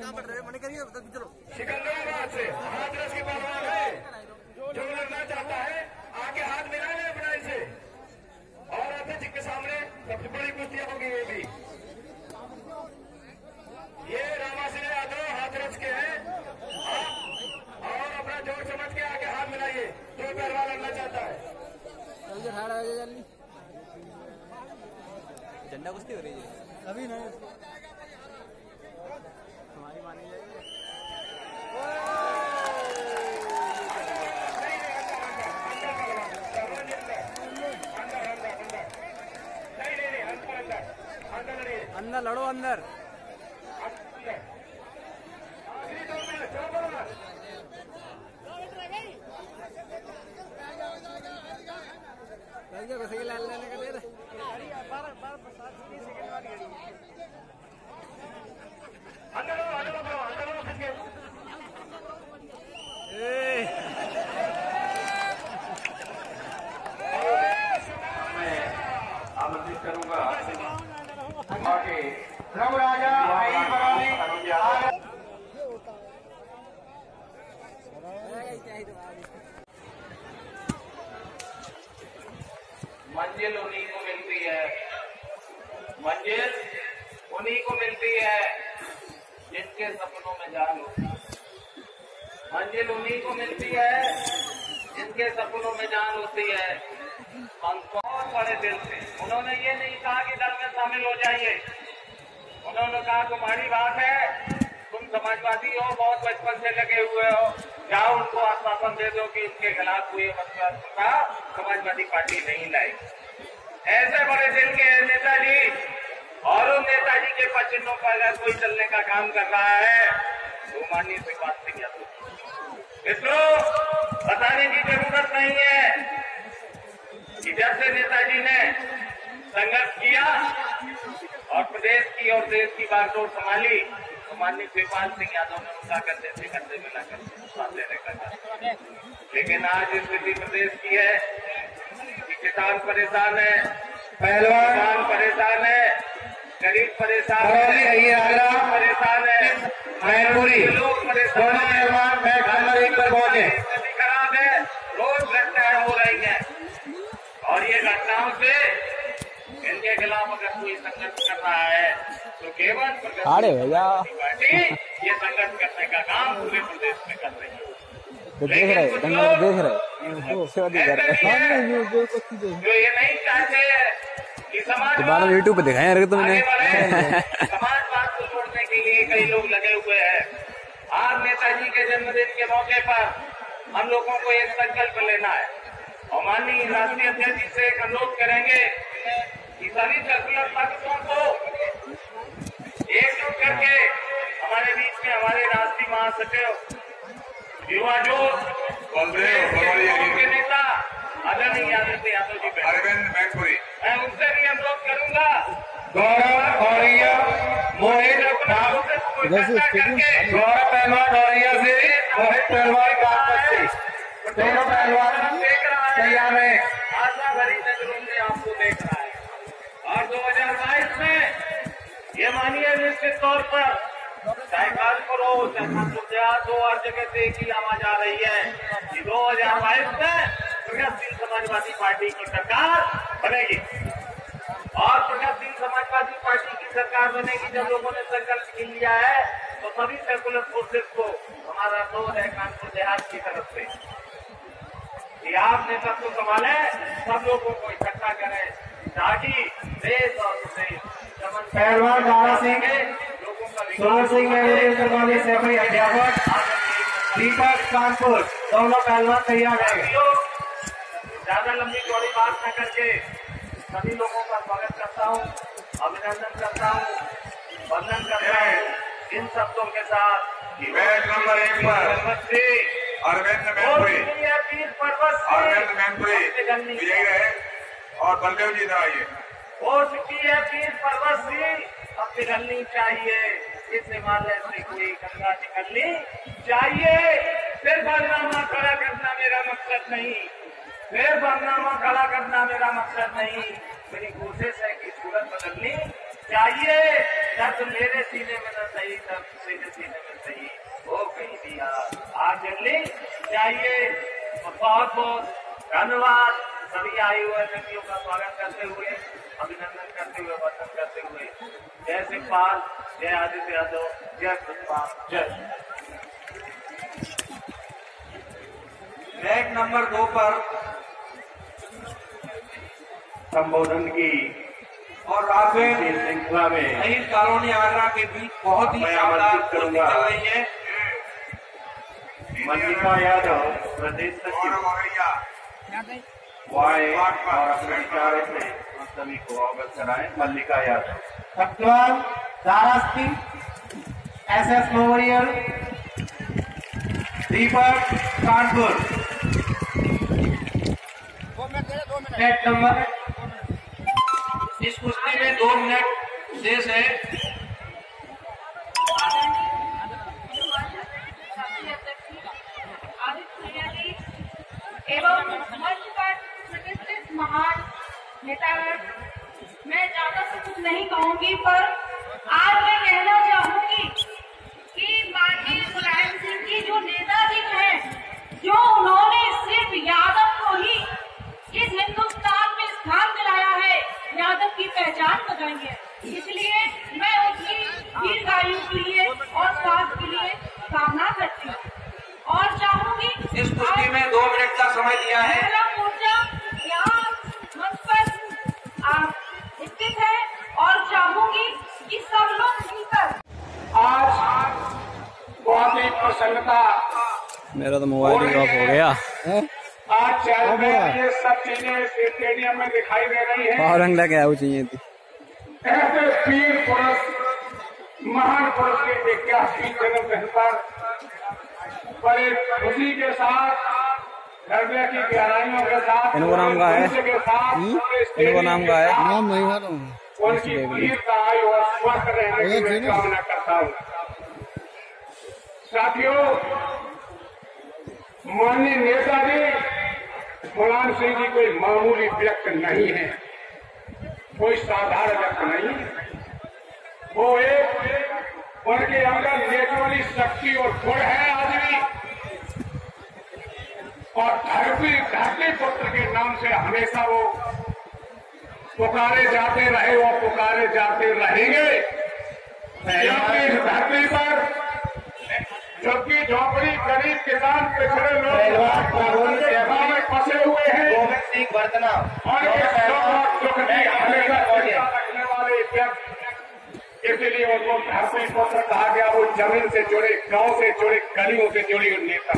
सिकंदराबाद से हाथरस के पहलवान है, जो लड़ना चाहता है आके हाथ मिला ले अपना इसे। और अध्यक्ष के सामने सबसे बड़ी कुश्तियां होगी ये भी। ये रामा सिंह यादव हाथरस के हैं और अपना जोर समझ के आके हाथ मिलाइए जो पहलवान लड़ना चाहता है। झंडा कुश्ती हो रही है अभी नहीं हमारी मानी जाएगी। अंदर लड़ो अंदर आमंत्रित करूंगा मंजिल उन्हीं को मिलती है, मंजिल उन्हीं को मिलती है जिनके सपनों में जान होती है। मंजिल उन्हीं को मिलती है जिनके सपनों में जान होती है। बहुत बड़े दिल से उन्होंने ये नहीं कहा कि दल में शामिल हो जाइए। उन्होंने कहा तुम्हारी बात है, तुम समाजवादी हो, बहुत बचपन से लगे हुए हो, जाओ उनको आश्वासन दे दो कि इनके खिलाफ कोई मतदाता समाजवादी पार्टी नहीं लाई। ऐसे बड़े दिल के नेताजी और उन नेताजी के पचिन्हों पर अगर कोई चलने का काम कर रहा है तो माननीय शिवपाल सिंह यादव इसको बताने की जरूरत नहीं है कि जब से नेताजी ने संघर्ष किया और प्रदेश की और देश की बागडोर संभाली तो माननीय शिवपाल सिंह यादव ने उनका करते मिलाकर साथ देने का काम। लेकिन आज स्थिति प्रदेश की है कि किसान परेशान है, पहलवान परेशान है, गरीब परेशान है, परेशान है, मैनपुरी लोग परेशान है, खराब है, रोज घटनाएं हो रही है। और ये घटनाओं से इनके खिलाफ अगर कोई संघर्ष कर रहा है तो केवल पार्टी ये संघर्ष करने का काम पूरे प्रदेश में कर रही है। देख रहे जो ये नहीं चाहते कि समाज यूट्यूब पे दिखाया यार तुमने समाजवाद को छोड़ने के लिए कई लोग लगे हुए हैं। आज नेताजी के जन्मदिन के मौके पर हम लोगों को एक संकल्प लेना है और माननीय राष्ट्रीय अध्यक्ष जी से एक अनुरोध करेंगे कि सभी सर्कुलर ताकतों को एकजुट करके हमारे बीच में हमारे राष्ट्रीय महासचिव युवा जोश के नेता आदरणीय यादव जी अरविंद मैनपुरी, मैं उनसे भी अनुरोध करूंगा गौरव औरैया मोहित गौरव पहलवान औरैया से मोहित पहलवान दोनों पहलवान देख रहा है तैयार है, आशा भरी नजरों से आपको देख रहा है। और 2022 में ये मानिए निश्चित तौर पर चाहे कानपुर हो चाहे कानपुर देहात हो, हर जगह से एक ही आवाज आ रही है कि 2022 में प्रगतिशील समाजवादी पार्टी की सरकार बनेगी। और प्रगतिशील समाजवादी पार्टी की सरकार बनेगी जब लोगों ने संकल्प लिया है तो सभी सर्कुलर फोर्सेस को हमारा अनुरोध है कानपुर देहात की तरफ से कि आप नेतृत्व संभाले, सब लोगों को इकट्ठा करें ताकि देश और प्रदेश पहलवान दारा सिंह, सोनू सिंह सेक्रेटरी अध्यापक दीपक कानपुर दोनों पहलवान तैयार है। ज्यादा लंबी चौड़ी बात न करके सभी लोगों का स्वागत करता हूँ, अभिनंदन करता हूँ, वंदन करता हूँ इन शब्दों के साथ मैच नंबर 1 पर अरविंद मैनपुरी विजयी रहे और बलदेव जी आइए। हो चुकी है 20 पर्वत से अब पिघलनी चाहिए, इस हिमालय से कोई गंगा निकलनी चाहिए। सिर्फ बदनामा खड़ा करना मेरा मकसद नहीं, सिर्फ बदनामा खड़ा करना मेरा मकसद नहीं, मेरी कोशिश है कि सूरत बदलनी चाहिए। दर्द मेरे सीने में न सही, दर्द मेरे सीने में सही हो कहीं दिया। आप जल्दी चाहिए। बहुत बहुत धन्यवाद सभी आए हुए अतिथियों का स्वागत करते हुए, अभिनंदन करते हुए, वंदन करते हुए। जय शिवपाल, जय आदित्य यादव, जय शिवपाल, जय। रैक नंबर 2 पर संबोधन की और राफेल श्रृंखला में शहीद कॉलोनी आगरा के बीच बहुत ही शानदार कुश्ती चल रही है। मल्लिका यादव प्रदेश सचिव वाई और अपने विचारों से हम सभी को अवगत कराएं। मल्लिका यादव सत्यवान दारास्ती SS memorial Deepak Kanpur. Net number, इस कुश्ती में 2 मिनट शेष है। एवं मंच पर प्रतिष्ठित महान नेतागण, मैं ज्यादा से कुछ नहीं कहूंगी, पर आज मैं कहना चाहूंगी कि माननीय मुलायम सिंह जी जो नेताजी हैं, जो उन्होंने सिर्फ यादव को ही इस हिंदुस्तान में स्थान दिलाया है, यादव की पहचान बताई है। इसलिए मैं उनकी दीर्घायु के लिए और स्वास्थ्य के लिए कामना करती हूँ और चाहूंगी इस कुश्ती में 2 मिनट का समय दिया है। महिला मोर्चा यहाँ मंच पर स्थित है और चाहूंगी कि सब लोग मिलकर आज बहुत ही प्रसन्नता। मेरा तो मोबाइल ही ऑफ हो गया। आज चैनल में ये सब चीजें स्टेडियम में दिखाई दे रही है। और रंग लगे वो चाहिए थी। ऐसे वीर पुरुष, महान पुरुष के 81 जन्मदिन पर बड़े खुशी के साथ, हृदय की गहराइयों के साथ, इनको नाम का है, के साथ इनको नाम का है, नाम नहीं मालूम, उनकी वीरता आयु और स्वस्थ रहने की मैं कामना करता हूँ। साथियों, माननीय नेताजी मुलायम सिंह जी कोई मामूली व्यक्ति नहीं है, कोई साधारण व्यक्ति नहीं है। वो एक उनके अंदर नेचुरली शक्ति और गुण है आज भी, और धरती पुत्र के नाम से हमेशा वो पुकारे जाते रहे और पुकारे जाते रहेंगे। इस धरती पर झुग्गी झोपड़ी गरीब किसान पिछड़े लोग में फंसे हुए हैं और दुख की हमेशा रखने वाले व्यक्ति, इसलिए उनको धरती पुत्र कहा गया। वो जमीन से जुड़े, गांव से जुड़े, गलियों से जुड़ी नेता।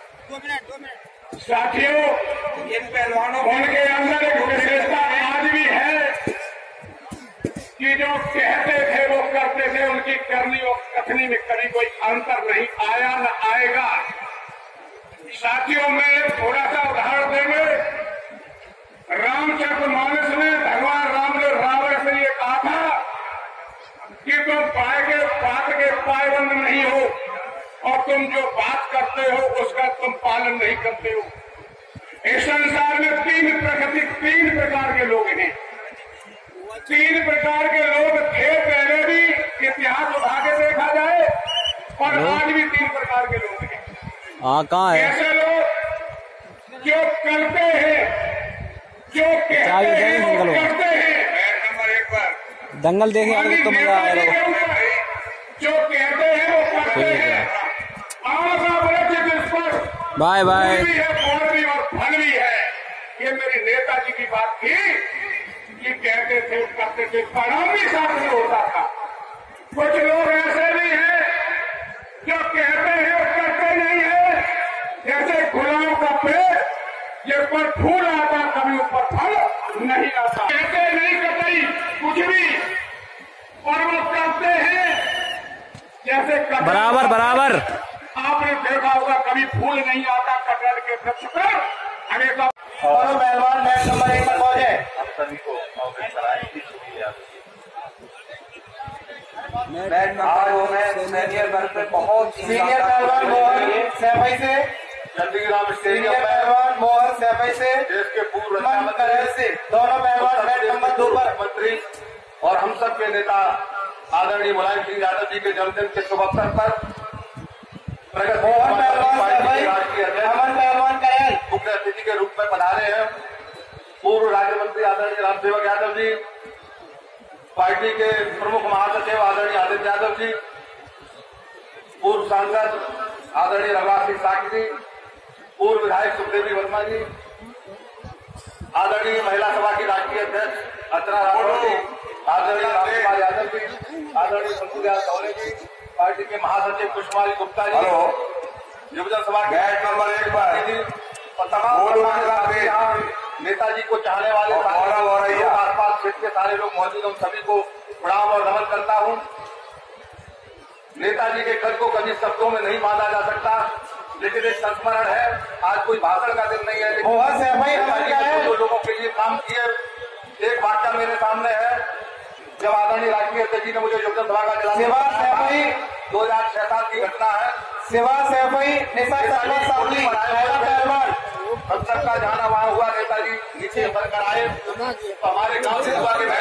साथियों, इन पहलवानों उनके अंदर एक विशेषता आज भी है कि जो कहते थे वो करते थे, उनकी करनी और कथनी में कभी कोई अंतर नहीं आया न आएगा। साथियों, में थोड़ा सा उदाहरण देंगे। रामचरितमानस में भगवान राम ने रावण से ये कहा था कि तुम बात के पायबंद नहीं हो और तुम जो बात करते हो उसका तुम पालन नहीं करते हो। इस संसार में 3 प्रकार के लोग हैं। 3 प्रकार के लोग थे पहले भी, इतिहास उठा के देखा जाए, और आज भी 3 प्रकार के लोग हैं। कहाँ है? ऐसे लोग जो करते हैं, जो कहते हैं वो करते हैं। नंबर 1 पर दंगल देखे तो मजा आएगा। जो कहते हैं वो करते हैं। Bye bye. भी है, फल भी और फल भी है। ये मेरी नेताजी की बात थी कि कहते थे, करते थे, परिणाम भी साथ में होता था। कुछ लोग ऐसे भी हैं जो कहते हैं और करते नहीं है। जैसे गुलाब का पेड़, जिस पर फूल आता कभी ऊपर फल नहीं आता। कहते नहीं कतई कुछ भी, और वो करते हैं जैसे बराबर बराबर। आपने देखा होगा कभी फूल नहीं आता कटहल के वृक्ष पर। अनेक और पहलवान मैच नंबर 1 पर पहुंचे। हम सभी को अवगत कराएं। मैच नंबर सीनियर वर्ग पे बहुत सीनियर पहलवान मोहन सैफई से, चंडीगढ़ सीनियर पहलवान मोहन सैफई से, देश के पूर्व मन करेल से, दोनों पहलवान मैच नंबर 2 पर। मंत्री और हम सब के नेता आदरणीय मुलायम सिंह यादव जी के जन्मदिन के शुभ अवसर पर प्रगति राष्ट्रीय अध्यक्ष मुख्य अतिथि के रूप में पधारे हैं पूर्व राज्य मंत्री आदरणीय रामसेवक यादव जी, पार्टी के प्रमुख महासचिव आदरणीय आदित्य यादव जी, पूर्व सांसद आदरणीय रघुराज सिंह साकी जी, पूर्व विधायक सुखदेवी वर्मा जी, आदरणीय महिला सभा की राष्ट्रीय अध्यक्ष अर्चना राठौर जी, आदरणीय रामकुमार यादव जी, आदरणीय शंकुदयाल दौरे जी, पार्टी के महासचिव कुशमाली गुप्ता जी, युवजन सभा के नंबर 1 पर और तमाम नेताजी को चाहने वाले आसपास क्षेत्र के सारे लोग मौजूद, हम सभी को प्रणाम और नमन करता हूं। नेताजी के कद को कभी शब्दों में नहीं बांधा जा सकता, लेकिन एक संस्मरण है। आज कोई भाषण का दिन नहीं है, लेकिन जो लोगों के लिए काम किए, एक वाक्य मेरे सामने है। जब आदरणीय राष्ट्रीय अध्यक्ष जी ने मुझे युवजन सभा का जलाशय 2006 की घटना है, हम सबका जाना वहां हुआ, नेताजी नीचे बनकर आए तो हमारे गांव से हुआ कि